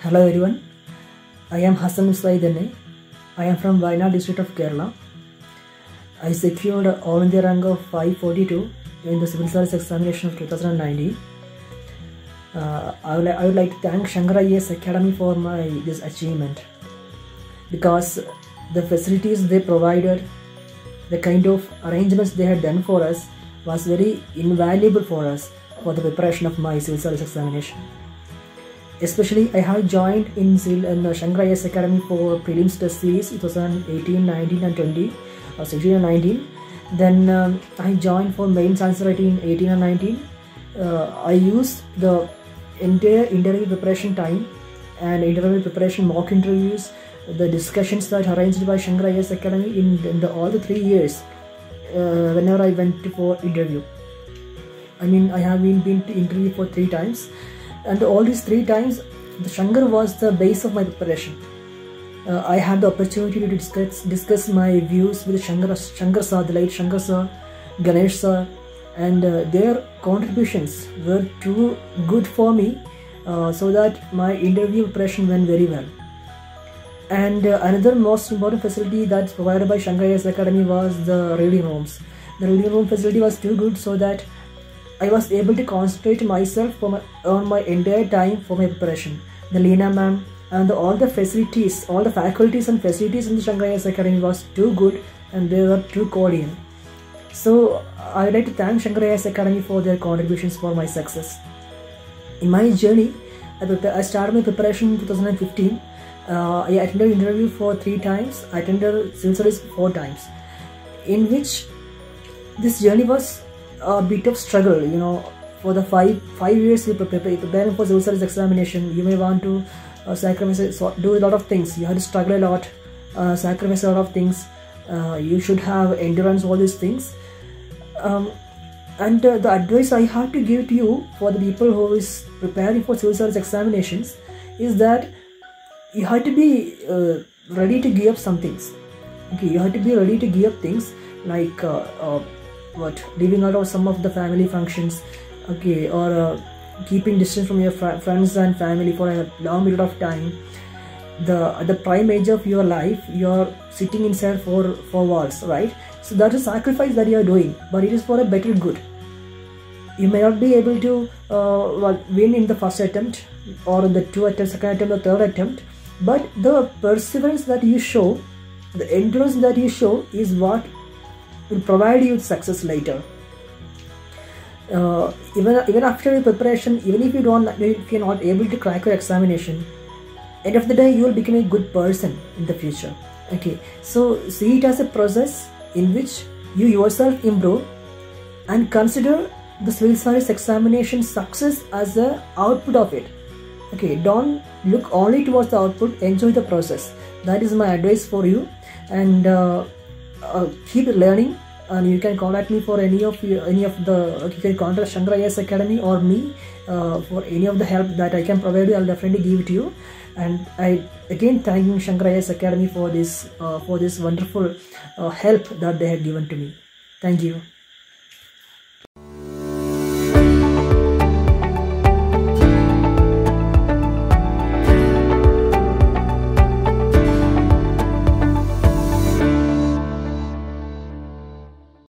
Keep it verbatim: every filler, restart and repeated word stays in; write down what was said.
Hello everyone, I am Hassan Muswaidane. I am from Wayanad district of Kerala. I secured all India rank of five forty-two in the civil service examination of two thousand nineteen. Uh, I, would, I would like to thank Shankar I A S Academy for my this achievement, because the facilities they provided, the kind of arrangements they had done for us was very invaluable for us for the preparation of my civil service examination. Especially, I have joined in, in the Shankar I A S Academy for prelims test series two thousand eighteen, nineteen and twenty, or sixteen and nineteen. Then um, I joined for mains answer writing in eighteen and nineteen. Uh, I used the entire interview preparation time and interview preparation mock interviews, the discussions that arranged by Shankar I A S Academy in, in the, all the three years uh, whenever I went for interview. I mean, I have been, been to interview for three times. And all these three times, the Shankar was the base of my preparation. Uh, I had the opportunity to discuss discuss my views with Shankar, Shankar sir, the late Shankar sir, Ganesh sir, and uh, their contributions were too good for me, uh, so that my interview preparation went very well. And uh, another most important facility that's provided by Shankar I A S Academy was the reading rooms. The reading room facility was too good, so that I was able to concentrate myself for my, on my entire time for my preparation. The Leena ma'am and the, all the facilities, all the faculties and facilities in the Shankar I A S Academy was too good, and they were too cordial. So I would like to thank Shankar I A S Academy for their contributions for my success. In my journey, I started my preparation in two thousand fifteen. Uh, I attended interview for three times. I attended civil service four times, in which this journey was a bit of struggle. You know, for the five five years you prepare, preparing for civil service examination, you may want to uh, sacrifice, do a lot of things. You have to struggle a lot, uh, sacrifice a lot of things. Uh, you should have endurance, all these things. Um, and uh, the advice I have to give to you for the people who is preparing for civil service examinations is that you have to be uh, ready to give up some things. Okay, you have to be ready to give up things like uh, uh, what leaving out of some of the family functions, okay, or uh, keeping distance from your fr friends and family for a long period of time. The the prime age of your life, you're sitting inside four four walls, right? So that is sacrifice that you are doing, but it is for a better good. You may not be able to uh, well, win in the first attempt, or in the two attempt, second attempt, or third attempt, but the perseverance that you show, the endurance that you show, is what will provide you with success later. Uh, even even after your preparation, even if you don't, if you're not able to crack your examination, end of the day you will become a good person in the future. Okay, so see it as a process in which you yourself improve, and consider the civil service examination success as a output of it. Okay, don't look only towards the output, enjoy the process. That is my advice for you. And uh, uh, keep learning, and you can contact me for any of you, any of the you can contact Shankar I A S Academy or me uh, for any of the help that I can provide you. I'll definitely give it to you. And I again thanking Shankar I A S Academy for this uh, for this wonderful uh, help that they have given to me. Thank you.